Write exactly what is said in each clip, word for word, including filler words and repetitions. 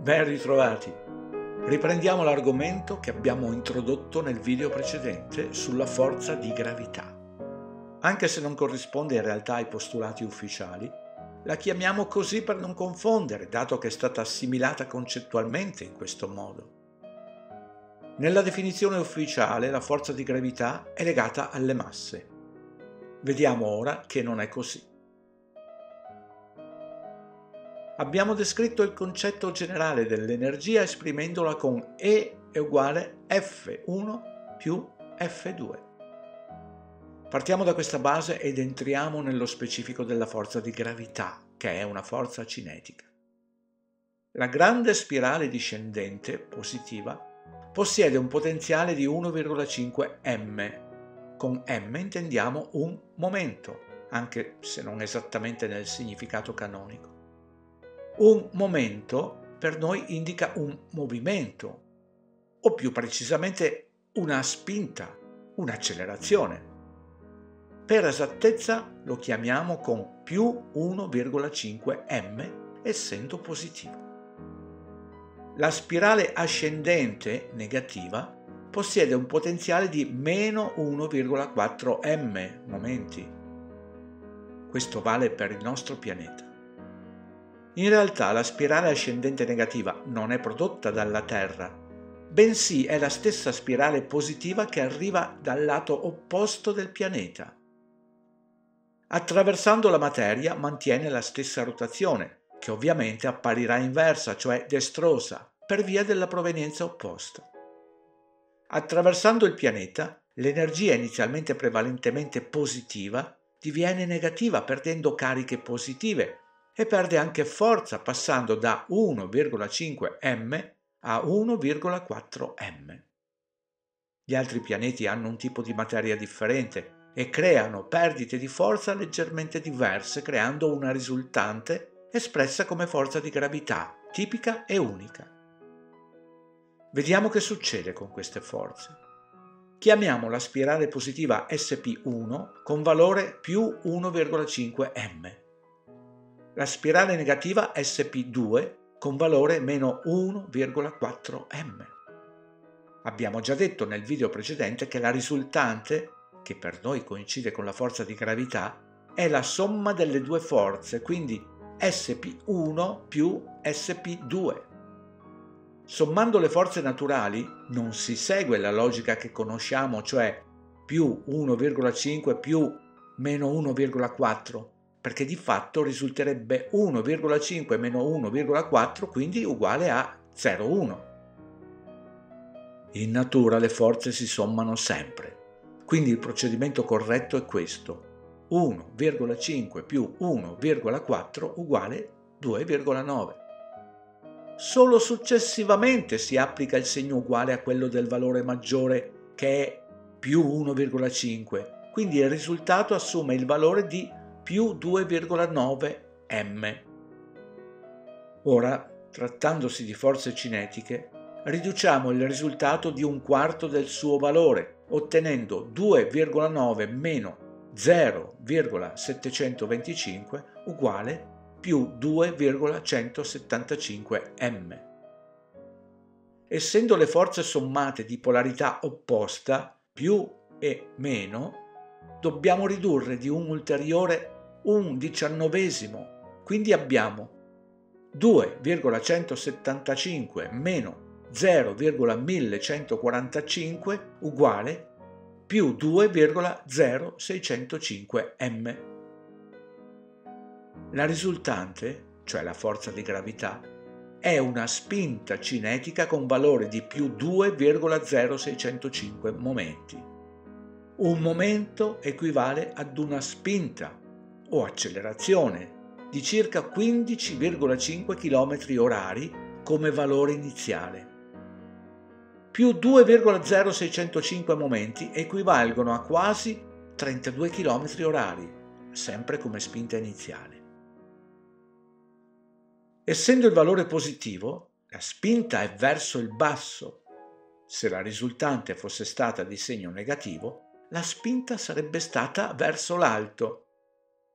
Ben ritrovati! Riprendiamo l'argomento che abbiamo introdotto nel video precedente sulla forza di gravità. Anche se non corrisponde in realtà ai postulati ufficiali, la chiamiamo così per non confondere, dato che è stata assimilata concettualmente in questo modo. Nella definizione ufficiale la forza di gravità è legata alle masse. Vediamo ora che non è così. Abbiamo descritto il concetto generale dell'energia esprimendola con E è uguale F uno più F due. Partiamo da questa base ed entriamo nello specifico della forza di gravità, che è una forza cinetica. La grande spirale discendente, positiva, possiede un potenziale di uno virgola cinque m. Con m intendiamo un momento, anche se non esattamente nel significato canonico. Un momento per noi indica un movimento, o più precisamente una spinta, un'accelerazione. Per esattezza lo chiamiamo con più uno virgola cinque m, essendo positivo. La spirale ascendente, negativa, possiede un potenziale di meno uno virgola quattro m momenti. Questo vale per il nostro pianeta. In realtà la spirale ascendente negativa non è prodotta dalla Terra, bensì è la stessa spirale positiva che arriva dal lato opposto del pianeta. Attraversando la materia mantiene la stessa rotazione, che ovviamente apparirà inversa, cioè destrosa, per via della provenienza opposta. Attraversando il pianeta, l'energia inizialmente prevalentemente positiva diviene negativa perdendo cariche positive, e perde anche forza passando da uno virgola cinque m a uno virgola quattro m. Gli altri pianeti hanno un tipo di materia differente e creano perdite di forza leggermente diverse, creando una risultante espressa come forza di gravità, tipica e unica. Vediamo che succede con queste forze. Chiamiamo la spirale positiva S P uno con valore più uno virgola cinque m. La spirale negativa S P due con valore meno uno virgola quattro m. Abbiamo già detto nel video precedente che la risultante, che per noi coincide con la forza di gravità, è la somma delle due forze, quindi S P uno più S P due. Sommando le forze naturali non si segue la logica che conosciamo, cioè più uno virgola cinque più meno uno virgola quattro, perché di fatto risulterebbe uno virgola cinque meno uno virgola quattro, quindi uguale a zero virgola uno. In natura le forze si sommano sempre, quindi il procedimento corretto è questo: uno virgola cinque più uno virgola quattro uguale due virgola nove. Solo successivamente si applica il segno uguale a quello del valore maggiore, che è più uno virgola cinque, quindi il risultato assume il valore di più due virgola nove m. Ora, trattandosi di forze cinetiche, riduciamo il risultato di un quarto del suo valore, ottenendo due virgola nove meno zero virgola settecentoventicinque uguale più due virgola centosettantacinque m. Essendo le forze sommate di polarità opposta, più e meno, dobbiamo ridurre di un ulteriore un diciannovesimo, quindi abbiamo due virgola centosettantacinque meno zero virgola millecentoquarantacinque uguale più due virgola zero seicentocinque m. La risultante, cioè la forza di gravità, è una spinta cinetica con valore di più due virgola zero seicentocinque momenti. Un momento equivale ad una spinta o accelerazione di circa quindici virgola cinque chilometri orari come valore iniziale. Più due virgola zero seicentocinque momenti equivalgono a quasi trentadue chilometri orari, sempre come spinta iniziale. Essendo il valore positivo, la spinta è verso il basso. Se la risultante fosse stata di segno negativo, la spinta sarebbe stata verso l'alto.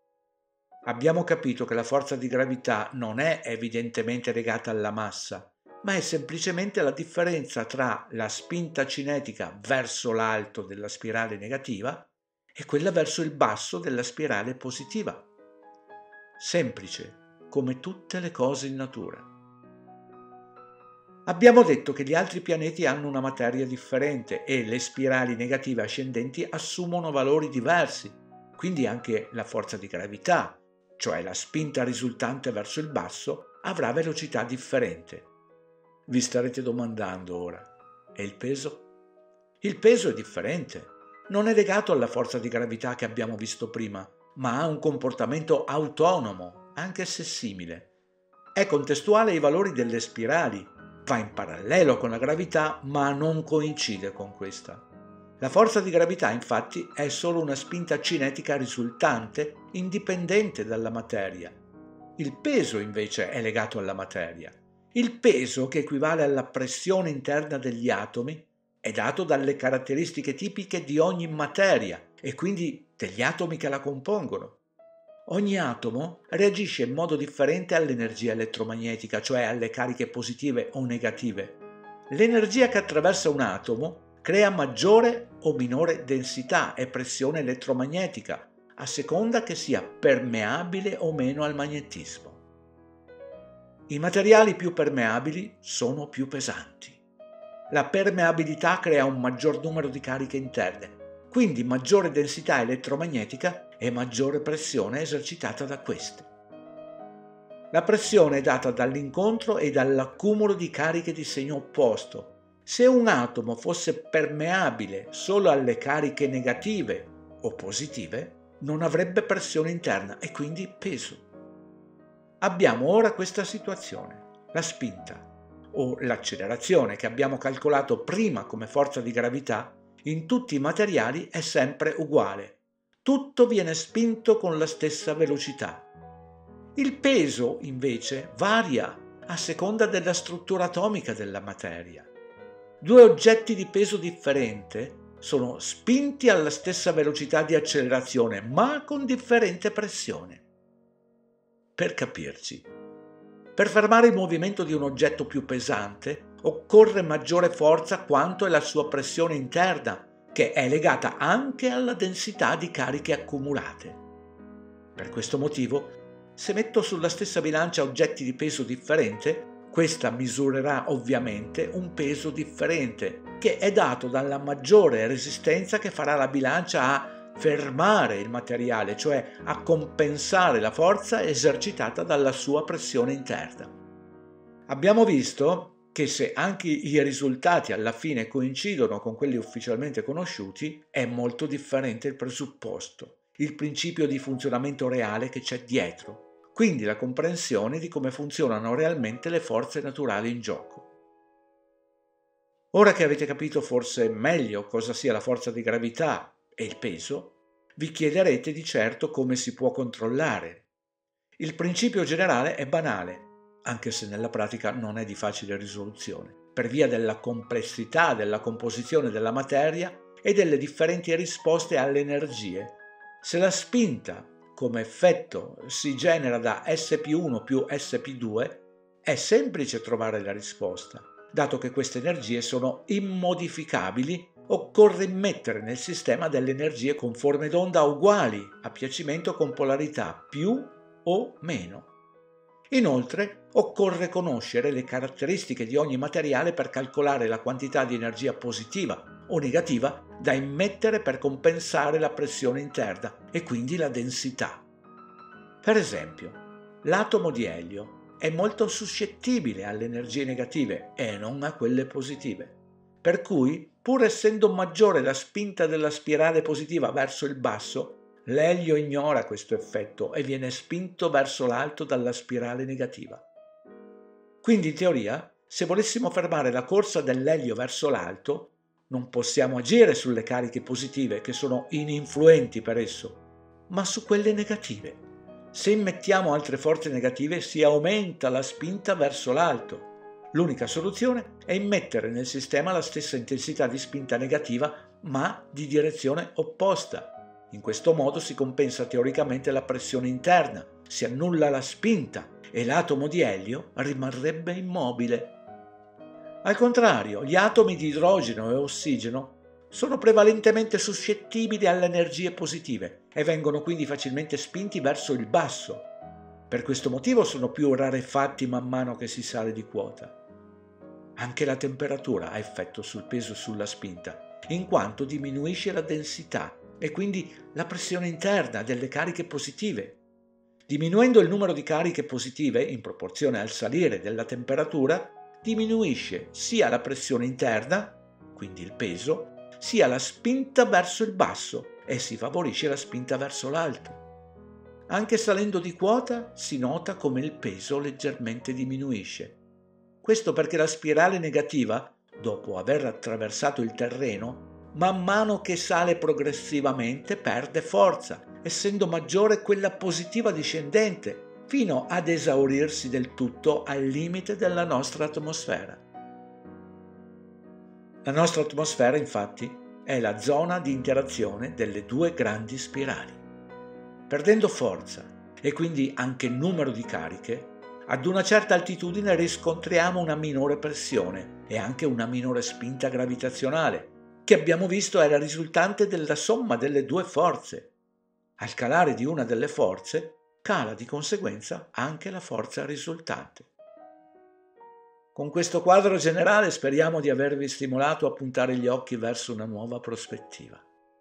Abbiamo capito che la forza di gravità non è evidentemente legata alla massa, ma è semplicemente la differenza tra la spinta cinetica verso l'alto della spirale negativa e quella verso il basso della spirale positiva. Semplice, come tutte le cose in natura. Abbiamo detto che gli altri pianeti hanno una materia differente e le spirali negative ascendenti assumono valori diversi, quindi anche la forza di gravità, cioè la spinta risultante verso il basso, avrà velocità differente. Vi starete domandando ora, e il peso? Il peso è differente, non è legato alla forza di gravità che abbiamo visto prima, ma ha un comportamento autonomo, anche se simile. È contestuale ai valori delle spirali, va in parallelo con la gravità, ma non coincide con questa. La forza di gravità, infatti, è solo una spinta cinetica risultante, indipendente dalla materia. Il peso, invece, è legato alla materia. Il peso, che equivale alla pressione interna degli atomi, è dato dalle caratteristiche tipiche di ogni materia e quindi degli atomi che la compongono. Ogni atomo reagisce in modo differente all'energia elettromagnetica, cioè alle cariche positive o negative. L'energia che attraversa un atomo crea maggiore o minore densità e pressione elettromagnetica, a seconda che sia permeabile o meno al magnetismo. I materiali più permeabili sono più pesanti. La permeabilità crea un maggior numero di cariche interne, quindi maggiore densità elettromagnetica e maggiore pressione esercitata da queste. La pressione è data dall'incontro e dall'accumulo di cariche di segno opposto. Se un atomo fosse permeabile solo alle cariche negative o positive, non avrebbe pressione interna e quindi peso. Abbiamo ora questa situazione, la spinta o l'accelerazione che abbiamo calcolato prima come forza di gravità, in tutti i materiali è sempre uguale. Tutto viene spinto con la stessa velocità. Il peso, invece, varia a seconda della struttura atomica della materia. Due oggetti di peso differente sono spinti alla stessa velocità di accelerazione, ma con differente pressione. Per capirci, per fermare il movimento di un oggetto più pesante occorre maggiore forza quanto è la sua pressione interna, che è legata anche alla densità di cariche accumulate. Per questo motivo, se metto sulla stessa bilancia oggetti di peso differente, questa misurerà ovviamente un peso differente, che è dato dalla maggiore resistenza che farà la bilancia a fermare il materiale, cioè a compensare la forza esercitata dalla sua pressione interna. Abbiamo visto che se anche i risultati alla fine coincidono con quelli ufficialmente conosciuti, è molto differente il presupposto, il principio di funzionamento reale che c'è dietro, quindi la comprensione di come funzionano realmente le forze naturali in gioco. Ora che avete capito forse meglio cosa sia la forza di gravità e il peso, vi chiederete di certo come si può controllare. Il principio generale è banale, anche se nella pratica non è di facile risoluzione, per via della complessità della composizione della materia e delle differenti risposte alle energie. Se la spinta, come effetto, si genera da S più uno più S più due, è semplice trovare la risposta. Dato che queste energie sono immodificabili, occorre immettere nel sistema delle energie con forme d'onda uguali a piacimento con polarità più o meno. Inoltre, occorre conoscere le caratteristiche di ogni materiale per calcolare la quantità di energia positiva o negativa da immettere per compensare la pressione interna e quindi la densità. Per esempio, l'atomo di elio è molto suscettibile alle energie negative e non a quelle positive, per cui, pur essendo maggiore la spinta della spirale positiva verso il basso, l'elio ignora questo effetto e viene spinto verso l'alto dalla spirale negativa. Quindi in teoria, se volessimo fermare la corsa dell'elio verso l'alto, non possiamo agire sulle cariche positive che sono ininfluenti per esso, ma su quelle negative. Se immettiamo altre forze negative si aumenta la spinta verso l'alto. L'unica soluzione è immettere nel sistema la stessa intensità di spinta negativa ma di direzione opposta. In questo modo si compensa teoricamente la pressione interna, si annulla la spinta e l'atomo di elio rimarrebbe immobile. Al contrario, gli atomi di idrogeno e ossigeno sono prevalentemente suscettibili alle energie positive e vengono quindi facilmente spinti verso il basso. Per questo motivo sono più rarefatti man mano che si sale di quota. Anche la temperatura ha effetto sul peso e sulla spinta, in quanto diminuisce la densità e quindi la pressione interna delle cariche positive. Diminuendo il numero di cariche positive in proporzione al salire della temperatura, diminuisce sia la pressione interna, quindi il peso, sia la spinta verso il basso e si favorisce la spinta verso l'alto. Anche salendo di quota si nota come il peso leggermente diminuisce. Questo perché la spirale negativa, dopo aver attraversato il terreno, man mano che sale progressivamente perde forza, essendo maggiore quella positiva discendente, fino ad esaurirsi del tutto al limite della nostra atmosfera. La nostra atmosfera, infatti, è la zona di interazione delle due grandi spirali. Perdendo forza e quindi anche numero di cariche, ad una certa altitudine riscontriamo una minore pressione e anche una minore spinta gravitazionale, che abbiamo visto era risultante della somma delle due forze. Al calare di una delle forze, cala di conseguenza anche la forza risultante. Con questo quadro generale speriamo di avervi stimolato a puntare gli occhi verso una nuova prospettiva.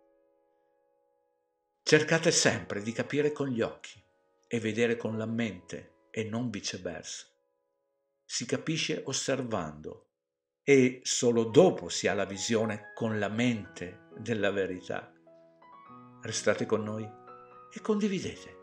Cercate sempre di capire con gli occhi e vedere con la mente e non viceversa. Si capisce osservando e solo dopo si ha la visione con la mente della verità. Restate con noi e condividete.